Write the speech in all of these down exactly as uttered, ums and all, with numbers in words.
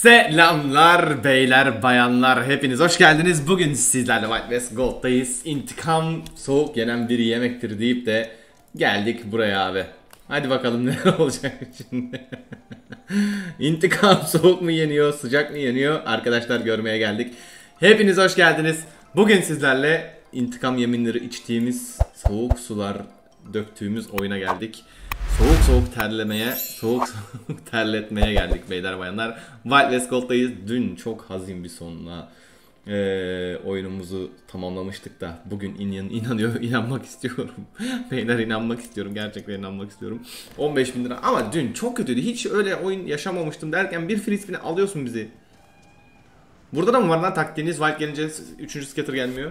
Selamlar beyler bayanlar, hepiniz hoş geldiniz. Bugün sizlerle White West Gold'dayız. İntikam soğuk yenen bir yemektir deyip de geldik buraya abi. Hadi bakalım ne olacak şimdi. İntikam soğuk mu yeniyor, sıcak mı yeniyor? Arkadaşlar görmeye geldik. Hepiniz hoş geldiniz. Bugün sizlerle intikam yeminleri içtiğimiz, soğuk sular döktüğümüz oyuna geldik. Soğuk soğuk terlemeye, soğuk soğuk terletmeye geldik beyler bayanlar. Wild West Gold'dayız. Dün çok hazin bir sonla e, oyunumuzu tamamlamıştık da bugün inan, inanıyor, inanmak istiyorum. Beyler inanmak istiyorum, gerçekten inanmak istiyorum. on beş bin lira ama dün çok kötüydü. Hiç öyle oyun yaşamamıştım derken bir free spin'e alıyorsun bizi. Burada da mı var lan taktiğiniz? Wild gelince üçüncü scatter gelmiyor.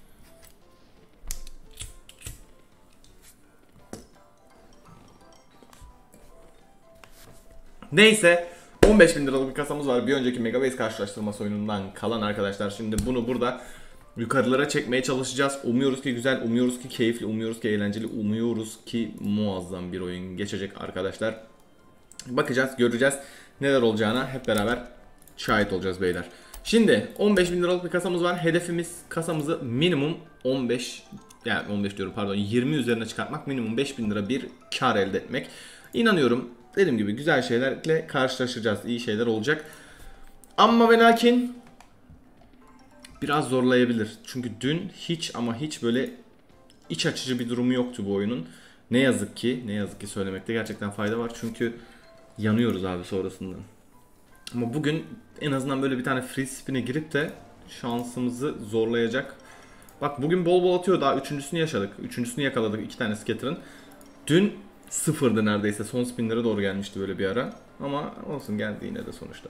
Neyse, on beş bin liralık bir kasamız var. Bir önceki Megabase karşılaştırması oyunundan kalan arkadaşlar. Şimdi bunu burada yukarılara çekmeye çalışacağız. Umuyoruz ki güzel, umuyoruz ki keyifli, umuyoruz ki eğlenceli, umuyoruz ki muazzam bir oyun geçecek arkadaşlar. Bakacağız, göreceğiz neler olacağına hep beraber şahit olacağız beyler. Şimdi on beş bin liralık bir kasamız var. Hedefimiz kasamızı minimum on beş, yani on beş diyorum pardon, yirmi üzerine çıkartmak. Minimum beş bin lira bir kar elde etmek. İnanıyorum. Dediğim gibi güzel şeylerle karşılaşacağız. İyi şeyler olacak. Ama ve lakin biraz zorlayabilir. Çünkü dün hiç ama hiç böyle iç açıcı bir durumu yoktu bu oyunun. Ne yazık ki, ne yazık ki söylemekte gerçekten fayda var. Çünkü yanıyoruz abi sonrasında. Ama bugün en azından böyle bir tane free spin'e girip de şansımızı zorlayacak. Bak bugün bol bol atıyor. Daha üçüncüsünü yaşadık. Üçüncüsünü yakaladık iki tane scatter'ın. Dün sıfırdı neredeyse. Son spinlere doğru gelmişti böyle bir ara. Ama olsun, geldi yine de sonuçta.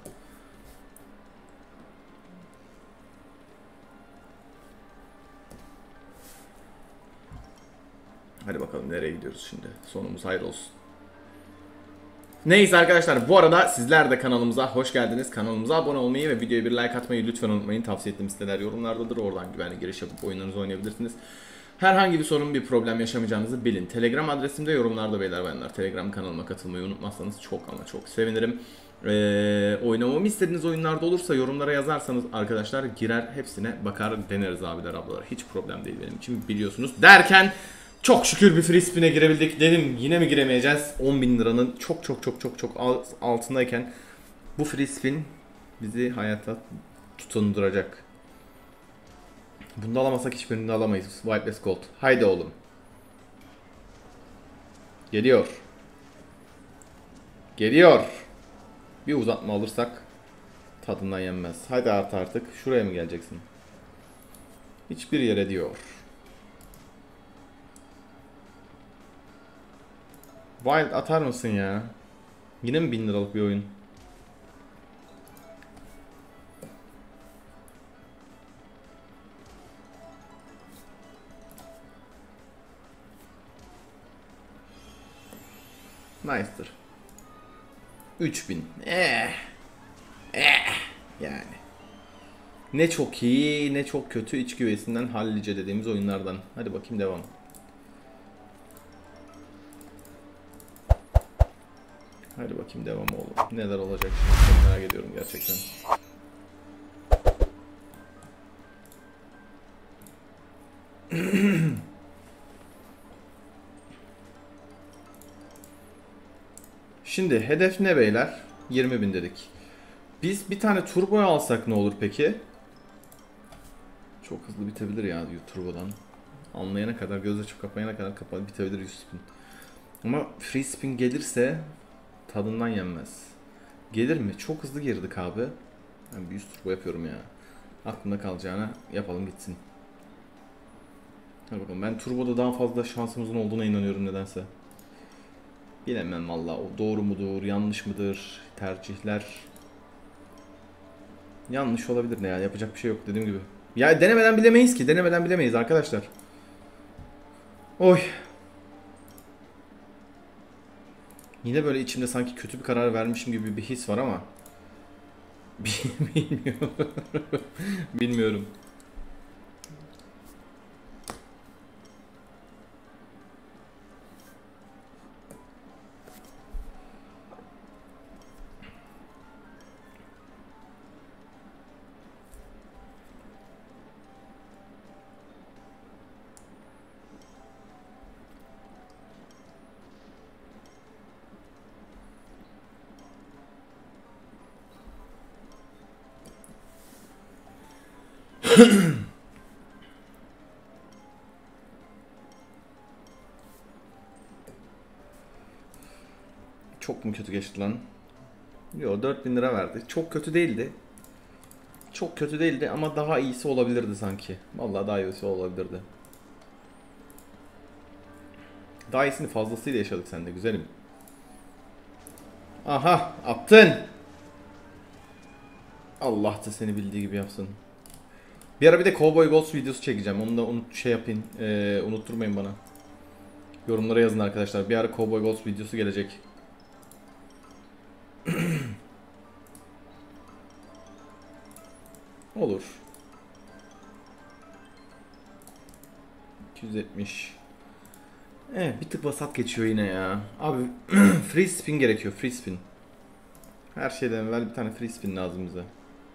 Hadi bakalım nereye gidiyoruz şimdi. Sonumuz hayır olsun. Neyse arkadaşlar, bu arada sizler de kanalımıza hoş geldiniz. Kanalımıza abone olmayı ve videoya bir like atmayı lütfen unutmayın. Tavsiye ettiğim siteler yorumlardadır. Oradan güvenli giriş yapıp oyunlarınızı oynayabilirsiniz. Herhangi bir sorun, bir problem yaşamayacağınızı bilin. Telegram adresimde yorumlarda beyler bayanlar. Telegram kanalıma katılmayı unutmazsanız çok ama çok sevinirim. Ee, oynamamı istediğiniz oyunlarda olursa yorumlara yazarsanız arkadaşlar girer hepsine bakar deneriz abiler ablalar. Hiç problem değil benim için, biliyorsunuz. Derken çok şükür bir free spin'e girebildik. Dedim yine mi giremeyeceğiz? on bin liranın çok çok çok çok çok altındayken bu free spin bizi hayata tutunduracak. Bunu da alamazsak hiçbirini de alamayız. White West Gold. Haydi oğlum. Geliyor. Geliyor. Bir uzatma alırsak tadından yenmez. Haydi art artık. Şuraya mı geleceksin? Hiçbir yere diyor. Wild atar mısın ya? Yine mi bin liralık bir oyun? Nice'tır. üç bin. Eh. Eh. Yani. Ne çok iyi ne çok kötü, iç güvesinden hallice dediğimiz oyunlardan. Hadi bakayım devam. Hadi bakayım devam oğlum. Neler olacak şimdi, çok merak ediyorum gerçekten. Şimdi hedef ne beyler? yirmi bin dedik. Biz bir tane turbo alsak ne olur peki? Çok hızlı bitebilir ya turbodan. Anlayana kadar, göz açıp kapayana kadar kapalı bitebilir yüz spin. Ama free spin gelirse tadından yenmez. Gelir mi? Çok hızlı girdik abi. Ben bir yüz turbo yapıyorum ya. Aklımda kalacağına yapalım gitsin. Hadi bakalım, ben turboda daha fazla şansımızın olduğuna inanıyorum nedense. Bilemem valla, o doğru mudur, yanlış mıdır, tercihler. Yanlış olabilir ne ya, yapacak bir şey yok dediğim gibi. Ya denemeden bilemeyiz ki, denemeden bilemeyiz arkadaşlar. Oy. Yine böyle içimde sanki kötü bir karar vermişim gibi bir his var ama. Bilmiyorum. Bilmiyorum. Çok mu kötü geçti lan? Yo, dört bin lira verdi. Çok kötü değildi. Çok kötü değildi ama daha iyisi olabilirdi sanki. Vallahi daha iyisi olabilirdi. Daha iyisini fazlasıyla yaşadık sende güzelim. Aha, attın. Allah da seni bildiği gibi yapsın. Bir ara bir de Cowboy Ghost videosu çekeceğim. Onu da unut şey yapayım. Ee, unutturmayın bana. Yorumlara yazın arkadaşlar. Bir ara Cowboy Ghost videosu gelecek. Olur. iki yüz yetmiş. Evet, bir tık vasat geçiyor yine ya. Abi free spin gerekiyor, free spin. Her şeyden evvel bir tane free spin lazım bize.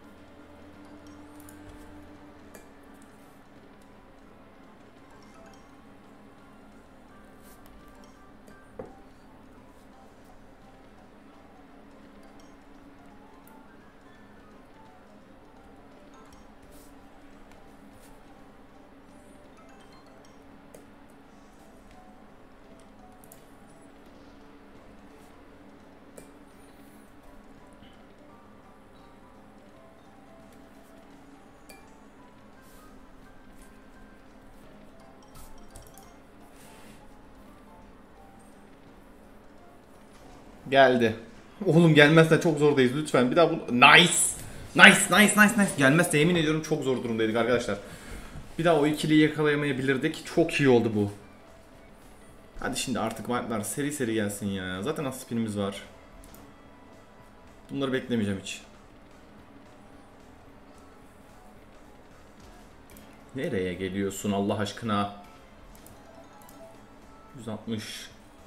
Geldi. Oğlum gelmezsen çok zordayız lütfen. Bir daha bu nice. Nice, nice, nice, nice. Gelmezse yemin ediyorum çok zor durumdaydık arkadaşlar. Bir daha o ikiliyi yakalayamayabilirdik. Çok iyi oldu bu. Hadi şimdi artık wipe'lar seri seri gelsin ya. Zaten az spinimiz var. Bunları beklemeyeceğim hiç. Nereye geliyorsun Allah aşkına? yüz altmış.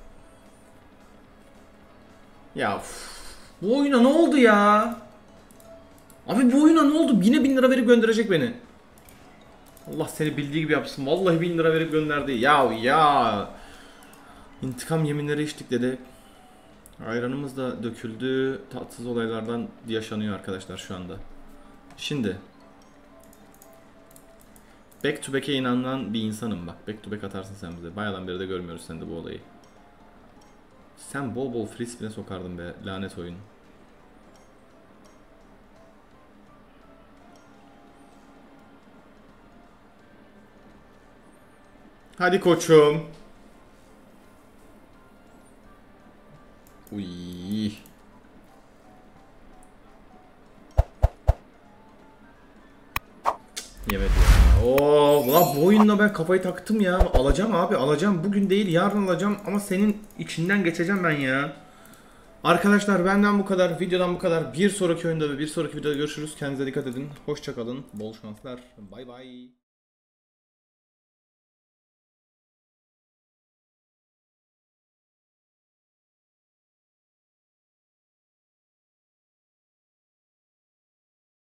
Ya uf. Bu oyuna ne oldu ya? Abi bu oyuna ne oldu? Yine bin lira verip gönderecek beni. Allah seni bildiği gibi yapsın. Vallahi bin lira verip gönderdi. Ya ya. İntikam yeminleri içtik dedi. Ayranımız da döküldü. Tatsız olaylardan yaşanıyor arkadaşlar şu anda. Şimdi. Back to back'e inanan bir insanım bak. Back to back atarsın sen bize. Bayağıdan beri de görmüyoruz sen de bu olayı. Sen bol bol free spin'e sokardın be lanet oyun. Hadi koçum. Uy. Yemedi ya. Oo, ulan bu oyunla ben kafayı taktım ya. Alacağım abi, alacağım. Bugün değil, yarın alacağım ama senin içinden geçeceğim ben ya. Arkadaşlar benden bu kadar, videodan bu kadar. Bir sonraki oyunda ve bir sonraki videoda görüşürüz. Kendinize dikkat edin. Hoşça kalın. Bol şanslar. Bay bay.